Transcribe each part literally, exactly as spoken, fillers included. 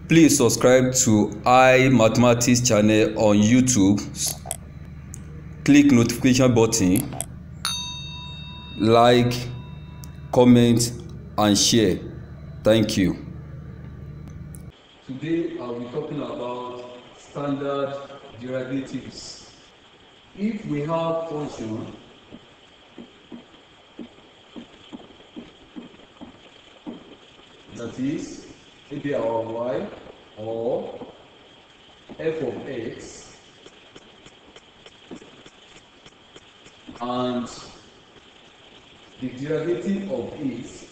Please subscribe to iMathematics channel on YouTube. Click notification button, like, comment and share. Thank you. Today I'll be talking about standard derivatives. If we have function that is maybe our y or f of x, and the derivative of it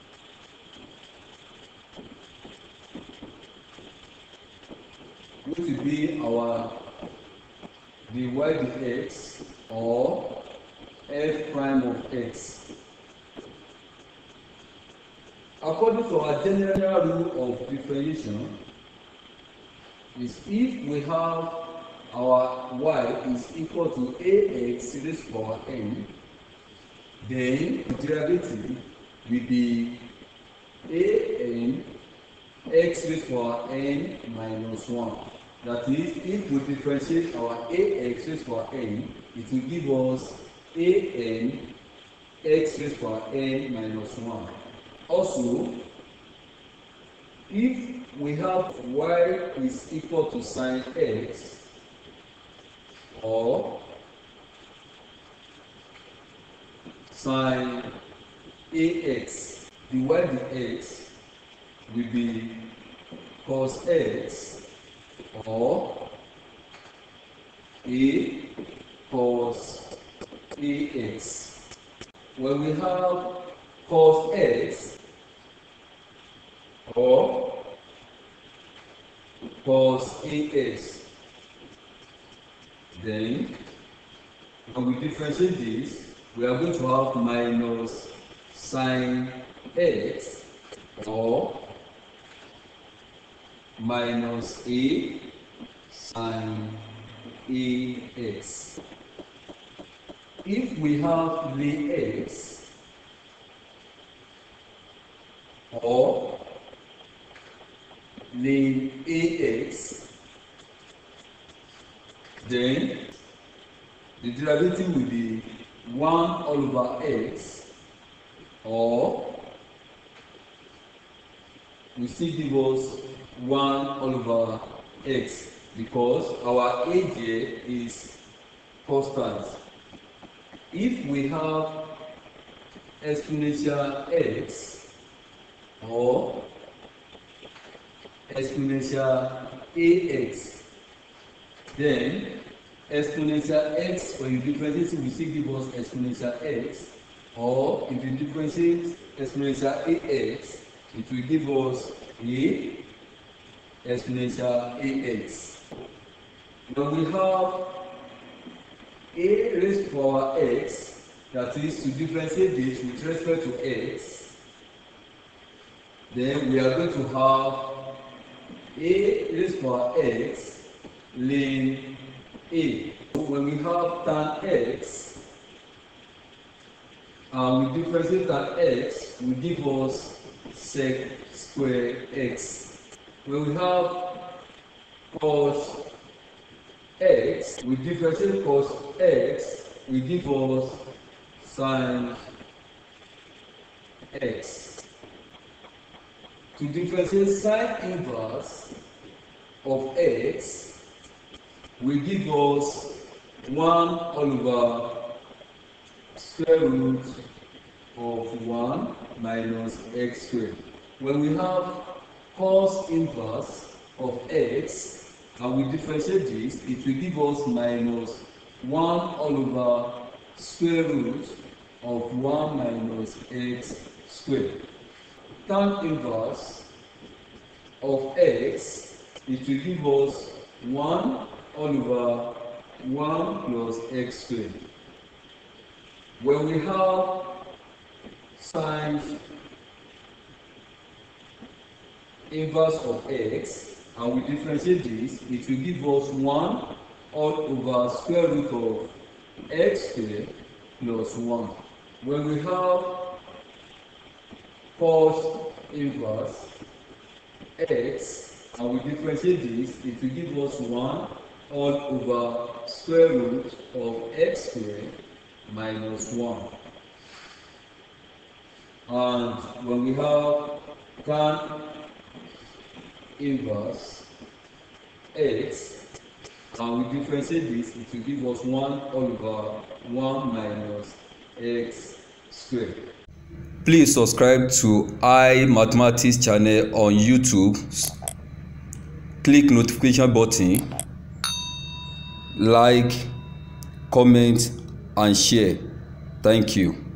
going to be our dy dx or f prime of x. According to our general rule of differentiation, is if we have our y is equal to ax raised to power n, then the derivative will be an x raised to power n minus one. That is, if we differentiate our ax raised to power n, it will give us an x raised to power n minus one. Also, if we have y is equal to sine x or sine ax, the y dx will be cos x or a cos ax. When we have cos x or cos ax, then when we differentiate this, we are going to have minus sine x or minus a sine ax. If we have the x or the ax, then the derivative will be one all over x, or we still give us one all over x because our a here is constant. If we have exponential x or exponential ax, then exponential x, when you differentiate it, we still give us exponential x, or if you differentiate exponential ax, it will give us a exponential ax. When we have a raised to power x, that is to differentiate this with respect to x, then we are going to have a raised to power x ln a. So when we have tan x and we differentiate tan x, will give us sec square x. When we have cos x, we differentiate cos x, will give us sin x. To differentiate sine inverse of x will give us one all over square root of one minus x squared. When we have cos inverse of x and we differentiate this, it will give us minus one all over square root of one minus x squared. Tan inverse of x, it will give us one all over one plus x squared. When we have sine inverse of x and we differentiate this, it will give us one all over square root of x squared plus one. When we have cos inverse x and we differentiate this, it will give us one all over square root of x squared minus one. And when we have tan inverse x, and we differentiate this, it will give us one all over one minus x squared. Please subscribe to I Mathematics channel on YouTube. Click notification button, like, comment and share. Thank you.